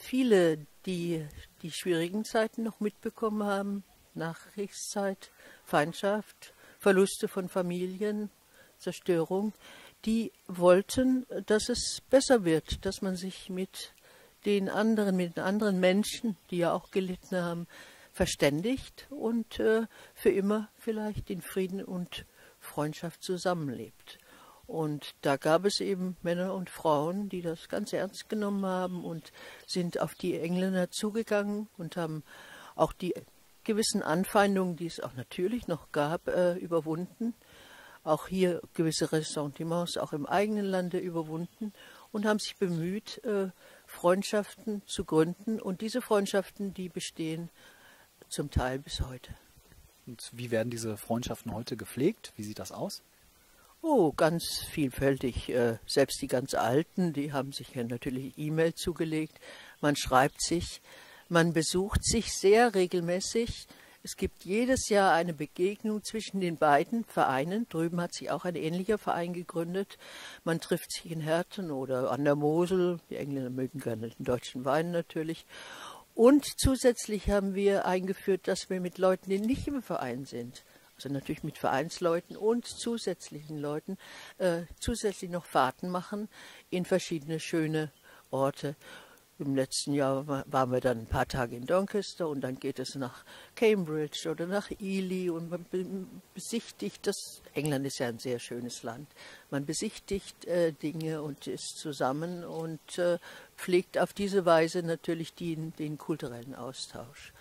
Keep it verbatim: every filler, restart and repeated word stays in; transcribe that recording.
viele, die die schwierigen Zeiten noch mitbekommen haben, Nachkriegszeit, Feindschaft, Verluste von Familien, Zerstörung, die wollten, dass es besser wird, dass man sich mit den anderen, mit den anderen Menschen, die ja auch gelitten haben, verständigt und äh, für immer vielleicht in Frieden und Freundschaft zusammenlebt. Und da gab es eben Männer und Frauen, die das ganz ernst genommen haben und sind auf die Engländer zugegangen und haben auch die gewissen Anfeindungen, die es auch natürlich noch gab, äh, überwunden. Auch hier gewisse Ressentiments auch im eigenen Lande überwunden und haben sich bemüht, äh, Freundschaften zu gründen. Und diese Freundschaften, die bestehen zum Teil bis heute. Und wie werden diese Freundschaften heute gepflegt? Wie sieht das aus? Oh, ganz vielfältig. Äh, selbst die ganz Alten, die haben sich ja natürlich E-Mail zugelegt. Man schreibt sich, man besucht sich sehr regelmäßig. Es gibt jedes Jahr eine Begegnung zwischen den beiden Vereinen. Drüben hat sich auch ein ähnlicher Verein gegründet. Man trifft sich in Herten oder an der Mosel. Die Engländer mögen gerne den deutschen Wein natürlich. Und zusätzlich haben wir eingeführt, dass wir mit Leuten, die nicht im Verein sind, also natürlich mit Vereinsleuten und zusätzlichen Leuten, äh, zusätzlich noch Fahrten machen in verschiedene schöne Orte. Im letzten Jahr waren wir dann ein paar Tage in Doncaster und dann geht es nach Cambridge oder nach Ely und man besichtigt das. England ist ja ein sehr schönes Land. Man besichtigt äh, Dinge und ist zusammen und äh, pflegt auf diese Weise natürlich den, den kulturellen Austausch.